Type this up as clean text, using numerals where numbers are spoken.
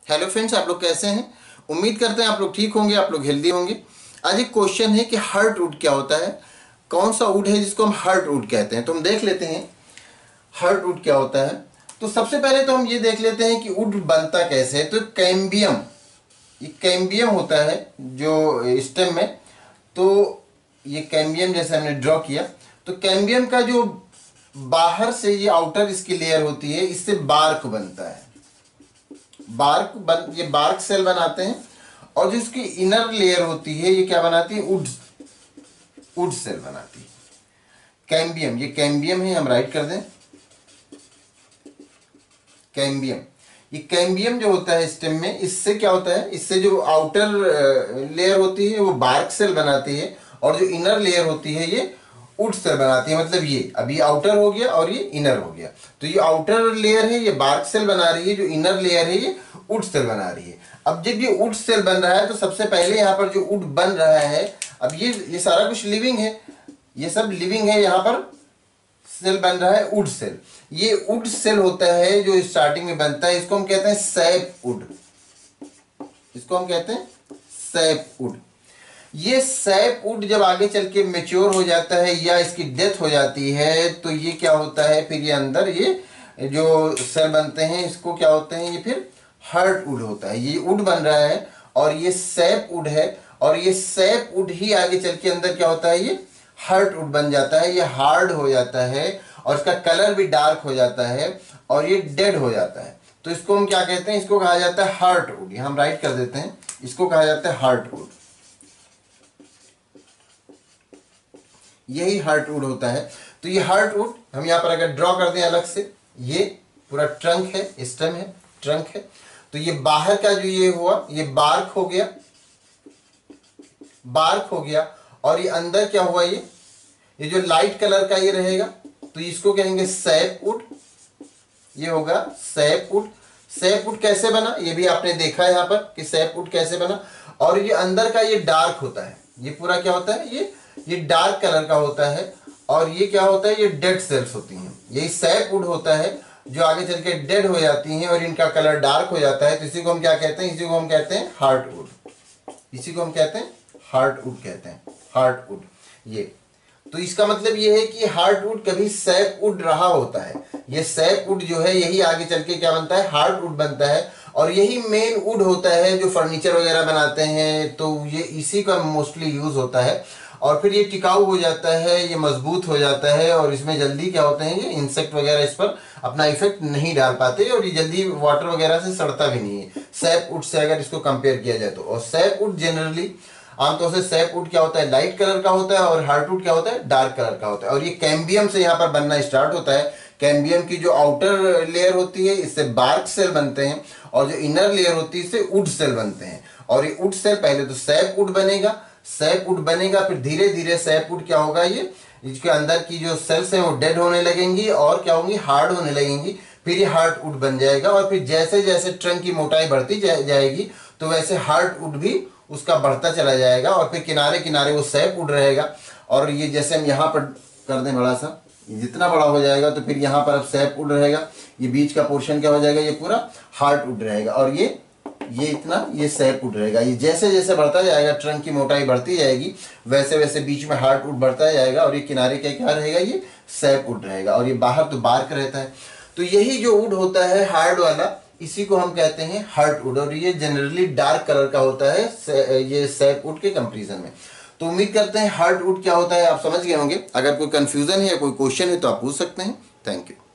Hello friends, आप लोग कैसे हैं। उम्मीद करते हैं आप लोग ठीक होंगे, आप लोग हेल्दी होंगे। आज एक क्वेश्चन है कि हार्टवुड क्या होता है, कौन सा वुड है जिसको हम हार्टवुड कहते हैं। तो हम देख लेते हैं हार्टवुड क्या होता है। तो सबसे पहले तो हम ये देख लेते हैं कि वुड बनता कैसे है। तो कैम्बियम, ये कैम्बियम होता है जो स्टेम में। तो ये कैम्बियम जैसे हमने ड्रॉ किया, तो कैम्बियम का जो बाहर से ये आउटर इसकी लेयर होती है, इससे बार्क बनता है। ये बार्क सेल बनाते हैं। और जो इसकी इनर लेयर होती है ये क्या बनाती है, वुड सेल बनाती है। कैम्बियम, ये कैम्बियम है, हम राइट कर दें कैम्बियम। ये कैम्बियम जो होता है स्टेम में, इससे क्या होता है, इससे जो आउटर लेयर होती है वो बार्क सेल बनाती है, और जो इनर लेयर होती है ये वुड सेल बनाती है। मतलब ये अभी आउटर हो गया और ये इनर हो गया। तो ये आउटर लेयर है ये बार्क सेल बना रही है, जो इनर लेयर है ये वुड सेल बना रही है। अब जब ये वुड सेल बन रहा है तो सबसे पहले यहाँ पर जो वुड बन रहा है, अब ये सारा कुछ लिविंग है, ये सब लिविंग है। यहाँ पर सेल बन रहा है वुड सेल। ये वुड सेल होता है जो स्टार्टिंग में बनता है, इसको हम कहते हैं सैप वुड। इसको हम कहते हैं सैप वुड। ये सैप वुड जब आगे चल के मेच्योर हो जाता है या इसकी डेथ हो जाती है, तो ये क्या होता है, फिर ये अंदर ये जो सेल बनते हैं इसको क्या होते हैं, ये फिर हार्ट वुड होता है। ये वुड बन रहा है और ये सैप वुड है, और ये सैप वुड ही आगे चल के अंदर क्या होता है, ये हार्ट वुड बन जाता है। ये हार्ड हो जाता है और इसका कलर भी डार्क हो जाता है और ये डेड हो जाता है। तो इसको हम क्या कहते हैं, इसको कहा जाता है हार्ट वुड। हम राइट कर देते हैं, इसको कहा जाता है हार्ट वुड। यही हार्टवुड होता है। तो ये हार्टवुड हम यहाँ पर अगर ड्रॉ कर दें अलग से, ये पूरा ट्रंक है, स्टेम है, ट्रंक है। तो ये बाहर का जो ये हुआ ये बार्क हो गया, बार्क हो गया। और ये अंदर क्या हुआ, ये जो लाइट कलर का ये रहेगा, तो इसको कहेंगे सैप वुड। ये होगा सैप वुड। सैप वुड कैसे बना ये भी आपने देखा है यहाँ पर कि सैप वुड कैसे बना। और ये अंदर का ये डार्क होता है, ये पूरा क्या होता है, ये डार्क कलर का होता है। और ये क्या होता है, ये डेड सेल्स होती हैं। यही सैप वुड होता है जो आगे चल के डेड हो जाती हैं और इनका कलर डार्क हो जाता है। तो इसी को हम क्या कहते हैं, इसी को हम कहते हैं हार्टवुड। इसी को हम कहते हैं हार्टवुड, कहते हैं हार्टवुड। ये तो इसका मतलब ये है कि हार्टवुड कभी सैप वुड रहा होता है। ये सैप वुड जो है यही आगे चल के क्या बनता है, हार्टवुड बनता है। और यही मेन वुड होता है जो फर्नीचर वगैरह बनाते हैं, तो ये इसी का मोस्टली यूज होता है। और फिर ये टिकाऊ हो जाता है, ये मजबूत हो जाता है, और इसमें जल्दी क्या होते हैं, ये इंसेक्ट वगैरह इस पर अपना इफेक्ट नहीं डाल पाते, और ये जल्दी वाटर वगैरह से सड़ता भी नहीं है सैप वुड से अगर इसको कंपेयर किया जाए तो। और सैप वुड जनरली आमतौर से सैप वुड क्या होता है, लाइट कलर का होता है, और हार्टवुड क्या होता है, डार्क कलर का होता है। और ये कैम्बियम से यहाँ पर बनना स्टार्ट होता है। कैम्बियम की जो आउटर लेयर होती है इससे बार्क सेल बनते हैं, और जो इनर लेयर होती है इससे वुड सेल बनते हैं। और ये वुड सेल पहले तो सैप वुड बनेगा, सैप वुड बनेगा, फिर धीरे धीरे सैप वुड क्या होगा, ये इसके अंदर की जो सेल्स हैं वो डेड होने लगेंगी और क्या होंगी, हार्ड होने लगेंगी। फिर ये हार्टवुड बन जाएगा। और फिर जैसे जैसे ट्रंक की मोटाई बढ़ती जाएगी तो वैसे हार्टवुड भी उसका बढ़ता चला जाएगा, और फिर किनारे किनारे वो सैप वुड रहेगा। और ये जैसे हम यहाँ पर कर दें बड़ा सा, जितना बड़ा हो जाएगा तो फिर यहाँ पर अब सैप वुड रहेगा, ये बीच का पोर्शन क्या हो जाएगा, ये पूरा हार्टवुड रहेगा। और ये इतना ये सैप वुड रहेगा। ये जैसे जैसे बढ़ता जाएगा, ट्रंक की मोटाई बढ़ती जाएगी, वैसे वैसे बीच में हार्टवुड बढ़ता जाएगा, और ये किनारे क्या रहेगा, ये सैप वुड रहेगा। और ये बाहर तो बार्क रहता है। तो यही जो वुड होता है हार्ड वाला, इसी को हम कहते हैं हार्टवुड। और ये जनरली डार्क कलर का होता है ये सैप वुड के कंपैरिजन में। तो उम्मीद करते हैं हार्टवुड क्या होता है आप समझ गए होंगे। अगर कोई कंफ्यूजन है या कोई क्वेश्चन है तो आप पूछ सकते हैं। Thank you.